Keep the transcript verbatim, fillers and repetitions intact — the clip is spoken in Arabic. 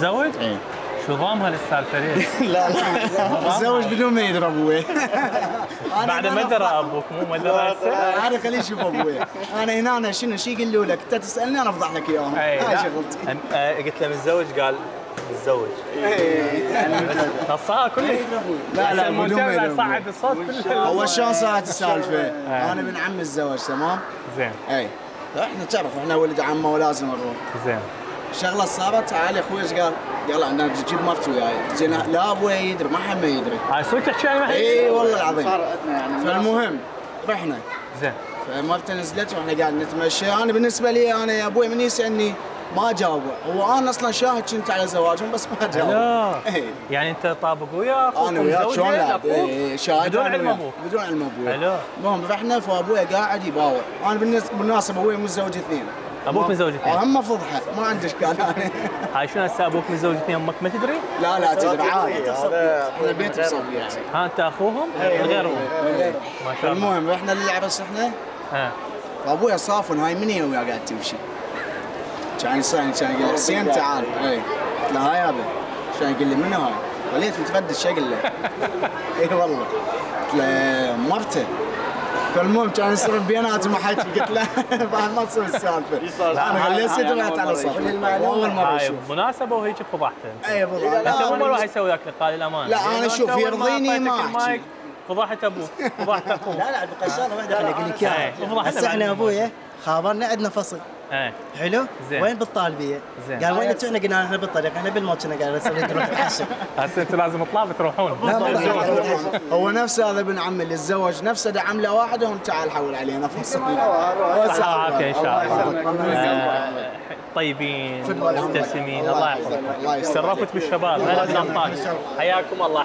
متزوج؟ اي. شو ضام هالسالفه ليش؟ لا لا متزوج بدون ما يدري ابوي. بعد ما درى ابوك مو ما درى هسه؟ انا خليه يشوف ابوي. انا هنا أنا شنو شي يقولوا لك انت تسالني انا افضح لك اياهم. اي هاي لا. شغلتي. أن- آه، قلت له متزوج قال متزوج. نصها كله. لا لا بدون بدون ما يدري صعد الصوت كله. هو شلون صارت السالفه؟ انا ابن عم الزواج تمام؟ زين اي احنا تعرف احنا ولد عمه ولازم نروح. زين. الشغله صارت تعال يا اخوي ايش قال؟ قال عندنا تجيب مرتي وياي، زين لا ابوي يدري ما حد ما يدري. هاي صدق تحكي عن واحد؟ اي والله العظيم. صار عندنا يعني فالمهم رحنا. زين. فمرتي نزلت واحنا قاعد نتمشى، انا بالنسبه لي انا يا ابوي من يسالني ما جاوب، هو انا اصلا شاهد كنت على زواجهم بس ما جاوب. لا. اي يعني انت طابق وياك انا وياك شلون لا؟ أخوك؟ إيه، شاهد بدون أنا علم وياك. ابوك؟ بدون علم ابوي. حلو. المهم رحنا فابوي قاعد يباوع، انا بالنسبه بالمناسبه ابوي متزوج اثنين. ابوك متزوج اثنين؟ هم فضحه ما عندي اشكال انا. هاي شنو هسه ابوك متزوج اثنين امك ما تدري؟ لا لا تدري عادي احنا بيت بصبي يعني. ها انت اخوهم؟ من غيرهم؟ ما شاء الله. المهم رحنا للعرس احنا ها. فابويا صافن هاي من هي وياه قاعد تمشي. كان يسالني كان يقول لي حسين تعال، اي قلت له هاي يابا، كان يقول لي منو هاي؟ وليت متردد شو اقول له؟ اي والله قلت له مرته. فالمهم كان يصير بيناتهم حكي قلت له بعد ما تصير السالفه. انا خليت صدري على صف اول مره هاي اشوف. مناسبه وهيك فضحت انت. اي والله انت مو اول واحد يسوي ذاك اللقاء للامانه. لا انا شوف يرضيني ما احكي. فضحت ابوك فضحت اخوك. لا لا بقشره واحده خليني اقول لك اياها. هسه احنا ابويا خابرنا عندنا فصل. ايه حلو؟ زين. وين بالطالبيه؟ زين. قال وين انتم؟ احنا قلنا احنا بالطريق، احنا بالموت كنا قاعد نسوي نروح نتعشى. هسه انتم لازم تطلعوا تروحون. لا والله. هو نفسه هذا ابن عمي اللي تزوج نفسه دعم له واحد وهم تعال حول علينا فصل. صحة وعافية ان شاء الله. آه، طيبين مبتسمين الله يحفظكم. الله يسلمك. تشرفت بالشباب هلا بالابطال حياكم الله.